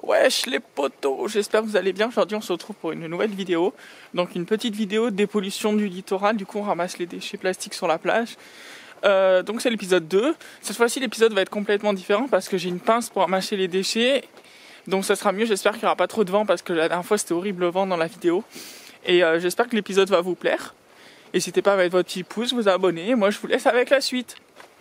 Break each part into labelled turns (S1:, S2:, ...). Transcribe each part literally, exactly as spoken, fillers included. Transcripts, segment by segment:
S1: Wesh les potos, j'espère que vous allez bien. Aujourd'hui on se retrouve pour une nouvelle vidéo. Donc une petite vidéo de dépollution du littoral. Du coup on ramasse les déchets plastiques sur la plage. euh, Donc c'est l'épisode deux. Cette fois-ci l'épisode va être complètement différent parce que j'ai une pince pour ramasser les déchets. Donc ça sera mieux, j'espère qu'il n'y aura pas trop de vent parce que la dernière fois c'était horrible le vent dans la vidéo. Et euh, j'espère que l'épisode va vous plaire. N'hésitez pas à mettre votre petit pouce, vous abonner. Moi je vous laisse avec la suite.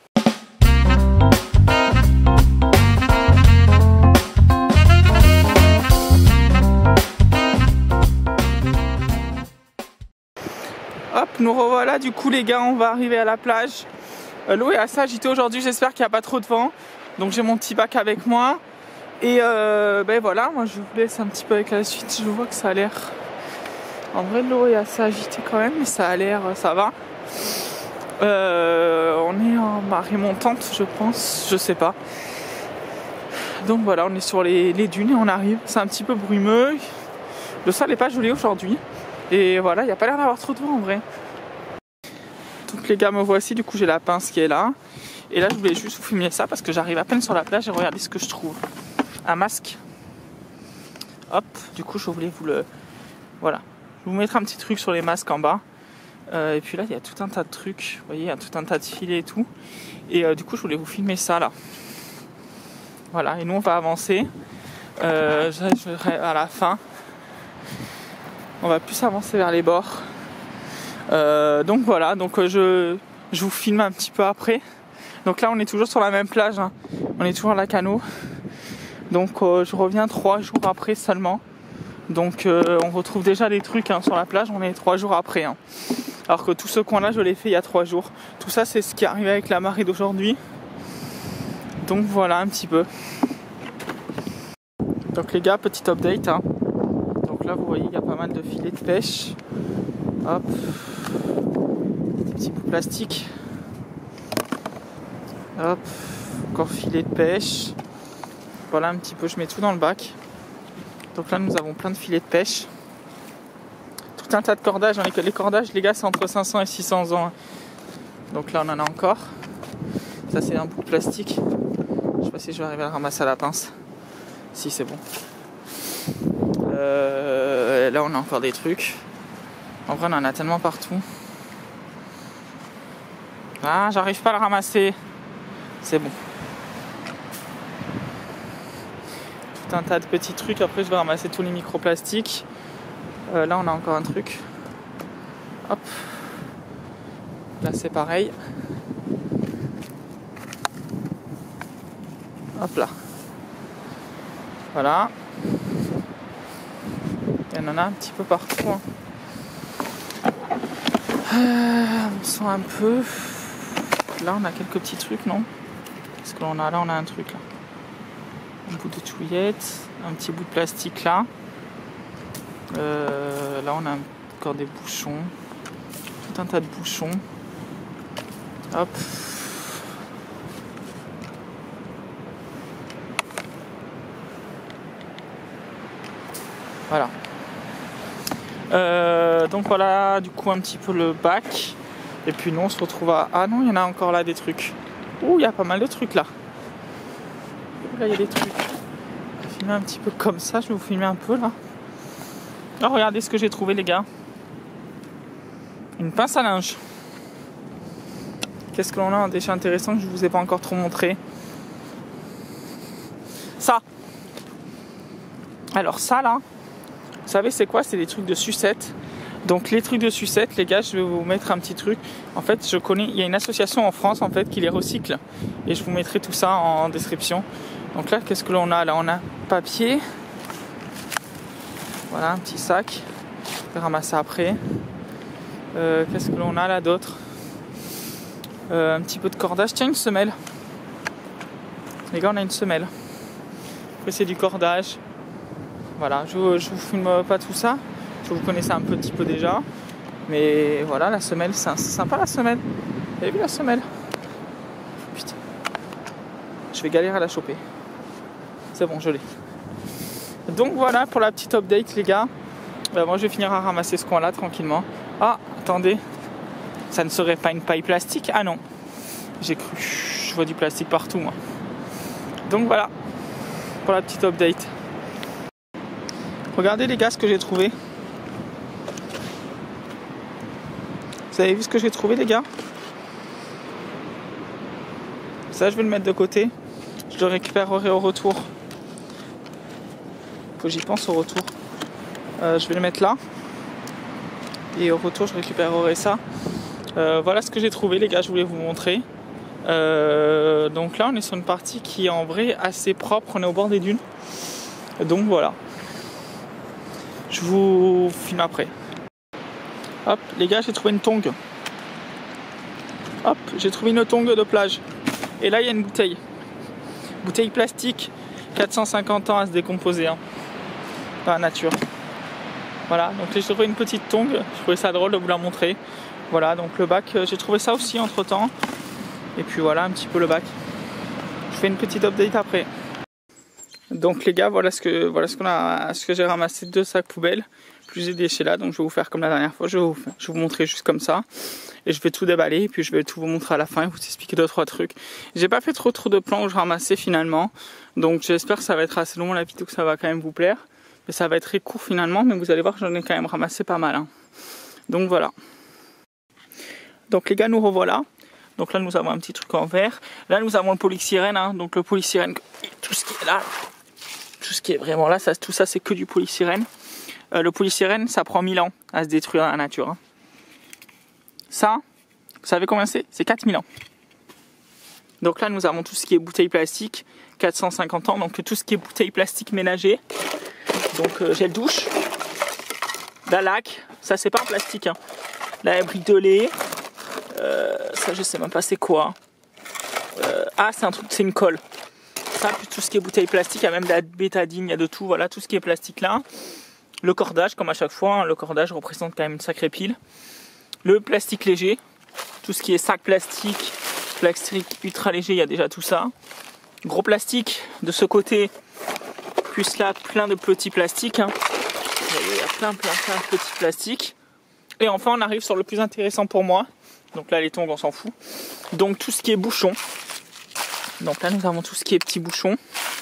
S1: Hop, nous revoilà, du coup les gars, on va arriver à la plage. Euh, L'eau est assez agitée aujourd'hui, j'espère qu'il n'y a pas trop de vent. Donc j'ai mon petit bac avec moi. Et euh, ben voilà, moi je vous laisse un petit peu avec la suite. Je vois que ça a l'air... En vrai l'eau est assez agitée quand même, mais ça a l'air, ça va. Euh, on est en marée montante, je pense, je sais pas. Donc voilà, on est sur les, les dunes et on arrive. C'est un petit peu brumeux. Le sol n'est pas joli aujourd'hui. Et voilà, il n'y a pas l'air d'avoir trop de vent en vrai. Donc les gars, me voici, du coup j'ai la pince qui est là. Et là je voulais juste vous filmer ça parce que j'arrive à peine sur la plage et regardez ce que je trouve. Un masque. Hop, du coup je voulais vous le... Voilà. Je vais vous mettre un petit truc sur les masques en bas. Euh, et puis là il y a tout un tas de trucs. Vous voyez, il y a tout un tas de filets et tout. Et euh, du coup je voulais vous filmer ça là. Voilà, et nous on va avancer. Euh, je, je, à la fin. On va plus avancer vers les bords. Euh, donc voilà, donc euh, je, je vous filme un petit peu après. Donc là on est toujours sur la même plage, hein. On est toujours à la Cano. Donc euh, je reviens trois jours après seulement. Donc euh, on retrouve déjà des trucs, hein, sur la plage, on est trois jours après, hein. Alors que tout ce coin là je l'ai fait il y a trois jours. Tout ça c'est ce qui est arrivé avec la marée d'aujourd'hui. Donc voilà un petit peu. Donc les gars, petit update, hein. Donc là vous voyez il y a pas mal de filets de pêche. Hop, des petits bouts de plastique. Hop, encore filet de pêche. Voilà un petit peu, je mets tout dans le bac. Donc là nous avons plein de filets de pêche. Tout un tas de cordages. Les cordages les gars c'est entre cinq cents et six cents ans. Donc là on en a encore. Ça c'est un bout de plastique. Je sais pas si je vais arriver à le ramasser à la pince. Si c'est bon. Euh, là on a encore des trucs. En vrai on en a tellement partout. Ah, j'arrive pas à le ramasser. C'est bon. Tout un tas de petits trucs. Après je vais ramasser tous les microplastiques. Euh, là on a encore un truc. Hop. Là c'est pareil. Hop là. Voilà. Il y en a un petit peu partout, hein. Euh, on sent un peu. Là on a quelques petits trucs, non? Parce que là on a, là on a un truc là. Un bout de touillette, un petit bout de plastique là. Euh, là on a encore des bouchons. Tout un tas de bouchons. Hop. Voilà. Euh, donc voilà, du coup un petit peu le bac. Et puis nous on se retrouve à... Ah non, il y en a encore là des trucs. Ouh, il y a pas mal de trucs là. Ouh, là il y a des trucs. Je vais filmer un petit peu comme ça, je vais vous filmer un peu là. Alors regardez ce que j'ai trouvé les gars. Une pince à linge. Qu'est-ce que l'on a un déchet intéressant que je vous ai pas encore trop montré. Ça. Alors ça là. Vous savez c'est quoi? C'est des trucs de sucette. Donc les trucs de sucette les gars, je vais vous mettre un petit truc. En fait je connais, il y a une association en France en fait qui les recycle. Et je vous mettrai tout ça en description. Donc là qu'est-ce que l'on a? Là on a papier. Voilà un petit sac. Je vais ramasser après. Euh, qu'est-ce que l'on a là d'autre? euh, Un petit peu de cordage. Tiens une semelle. Les gars on a une semelle. Après c'est du cordage. Voilà, je ne vous filme pas tout ça, je vous connaissez un petit peu déjà, mais voilà, la semelle, c'est sympa la semelle. Vous avez vu la semelle? Putain, je vais galérer à la choper. C'est bon, je l'ai. Donc voilà pour la petite update les gars. Euh, moi je vais finir à ramasser ce coin là tranquillement. Ah, attendez, ça ne serait pas une paille plastique? Ah non, j'ai cru, je vois du plastique partout moi. Donc voilà, pour la petite update. Regardez les gars ce que j'ai trouvé. Vous avez vu ce que j'ai trouvé les gars? Ça je vais le mettre de côté. Je le récupérerai au retour. Faut que j'y pense au retour. Euh, je vais le mettre là. Et au retour je récupérerai ça. Euh, voilà ce que j'ai trouvé les gars, je voulais vous montrer. Euh, donc là on est sur une partie qui est en vrai assez propre. On est au bord des dunes. Donc voilà. Je vous filme après. Hop, les gars, j'ai trouvé une tongue. Hop, j'ai trouvé une tongue de plage. Et là, il y a une bouteille. Bouteille plastique, quatre cent cinquante ans à se décomposer. Hein, dans la nature. Voilà, donc j'ai trouvé une petite tongue. Je trouvais ça drôle de vous la montrer. Voilà, donc le bac, j'ai trouvé ça aussi entre temps. Et puis voilà, un petit peu le bac. Je fais une petite update après. Donc les gars, voilà ce que voilà ce qu'on a, ce que j'ai ramassé, deux sacs poubelles, plus des déchets là. Donc je vais vous faire comme la dernière fois, je vais vous, je vais vous montrer juste comme ça, et je vais tout déballer, et puis je vais tout vous montrer à la fin et vous expliquer deux trois trucs. J'ai pas fait trop trop de plans où je ramassais finalement, donc j'espère que ça va être assez long la vidéo, que ça va quand même vous plaire, mais ça va être très court finalement, mais vous allez voir que j'en ai quand même ramassé pas mal. Hein. Donc voilà. Donc les gars, nous revoilà. Donc là nous avons un petit truc en verre. Là nous avons le polystyrène, hein. Donc le polystyrène, tout ce qui est là. Tout ce qui est vraiment là, ça, tout ça c'est que du polystyrène. Euh, le polystyrène, ça prend mille ans à se détruire dans la nature. Hein. Ça, vous savez combien c'est? C'est quatre mille ans. Donc là, nous avons tout ce qui est bouteilles plastiques, quatre cent cinquante ans. Donc tout ce qui est bouteilles plastiques ménagées. Donc euh, gel douche, la laque, ça c'est pas en plastique. Hein. La brique de lait, euh, ça je sais même pas c'est quoi. Euh, ah, c'est un truc, c'est une colle. Ça, puis tout ce qui est bouteille plastique, il y a même de la bétadine, il y a de tout, voilà, tout ce qui est plastique là. Le cordage, comme à chaque fois, hein, le cordage représente quand même une sacrée pile. Le plastique léger, tout ce qui est sac plastique, plastique ultra léger, il y a déjà tout ça. Gros plastique de ce côté, plus là, plein de petits plastiques. Hein. Vous voyez, il y a plein, plein, plein de petits plastiques. Et enfin, on arrive sur le plus intéressant pour moi. Donc là, les tongs, on s'en fout. Donc tout ce qui est bouchon. Donc là nous avons tout ce qui est petits bouchons.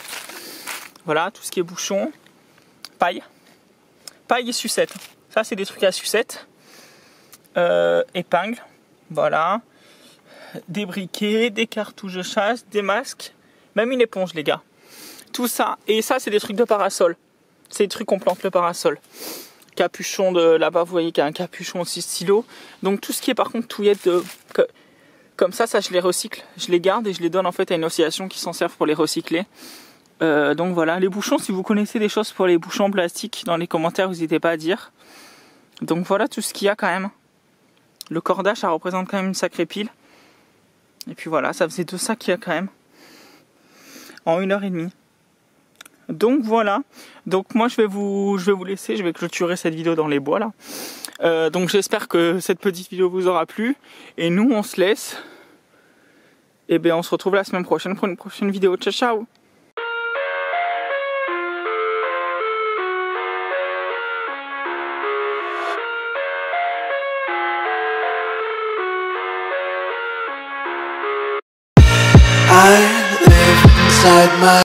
S1: Voilà, tout ce qui est bouchons. Paille. Paille et sucette. Ça c'est des trucs à sucette. Euh, épingle. Voilà. Des briquets, des cartouches de chasse, des masques. Même une éponge les gars. Tout ça. Et ça c'est des trucs de parasol. C'est des trucs qu'on plante le parasol. Capuchon de là-bas, vous voyez qu'il y a un capuchon aussi stylo. Donc tout ce qui est par contre touillette de... Comme ça, ça je les recycle, je les garde et je les donne en fait à une association qui s'en servent pour les recycler. Euh, donc voilà, les bouchons, si vous connaissez des choses pour les bouchons en plastique, dans les commentaires, n'hésitez pas à dire. Donc voilà tout ce qu'il y a quand même. Le cordage, ça représente quand même une sacrée pile. Et puis voilà, ça faisait deux sacs qu'il y a quand même. En une heure et demie. Donc voilà, donc moi je vais vous, je vais vous laisser, je vais clôturer cette vidéo dans les bois là. Euh, donc j'espère que cette petite vidéo vous aura plu. Et nous on se laisse. Et bien on se retrouve la semaine prochaine pour une prochaine vidéo. Ciao ciao.
S2: I live inside my